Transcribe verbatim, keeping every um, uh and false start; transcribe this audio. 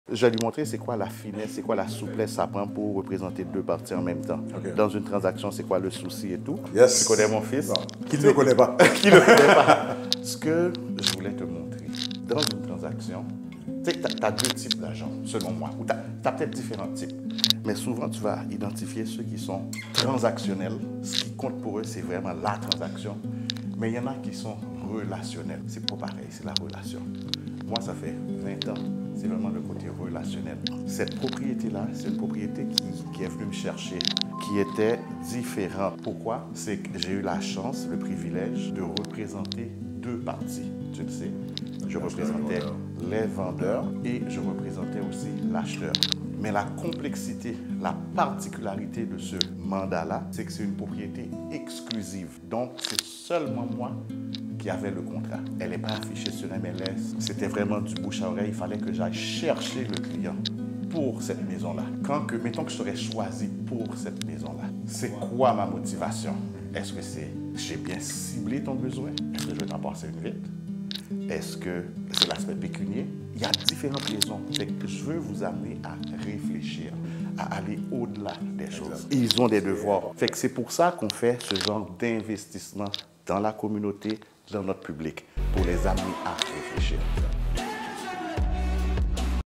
Je vais lui montrer c'est quoi la finesse, c'est quoi la souplesse ça prend pour représenter deux parties en même temps. Okay. Dans une transaction, c'est quoi le souci et tout. Yes. Tu connais mon fils? Qui ne le connaît pas. Qui ne le connaît pas. Ce que je voulais te montrer, dans une transaction, tu sais, tu as deux types d'agents, selon moi, ou tu as peut-être différents types. Mais souvent, tu vas identifier ceux qui sont transactionnels. Ce qui compte pour eux, c'est vraiment la transaction. Mais il y en a qui sont relationnels. C'est pas pareil, c'est la relation. Moi, ça fait vingt ans, c'est vraiment le côté relationnel. Cette propriété-là, c'est une propriété qui, qui est venue me chercher, qui était différente. Pourquoi? C'est que j'ai eu la chance, le privilège de représenter deux parties. Tu le sais, je représentais les vendeurs et je représentais aussi l'acheteur. Mais la complexité, la particularité de ce mandat-là, c'est que c'est une propriété exclusive. Donc, c'est seulement moi qui avait le contrat. Elle n'est pas affichée sur M L S. C'était vraiment du bouche à oreille. Il fallait que j'aille chercher le client pour cette maison-là. Quand que, mettons que je serais choisi pour cette maison-là, c'est quoi ma motivation? Est-ce que c'est j'ai bien ciblé ton besoin? Est-ce que je vais t'en passer une vite? Est-ce que c'est l'aspect pécunier? Il y a différentes raisons. Fait que je veux vous amener à réfléchir, à aller au-delà des choses. Ils ont des devoirs. Fait que c'est pour ça qu'on fait ce genre d'investissement dans la communauté, dans notre public, pour les amener à réfléchir.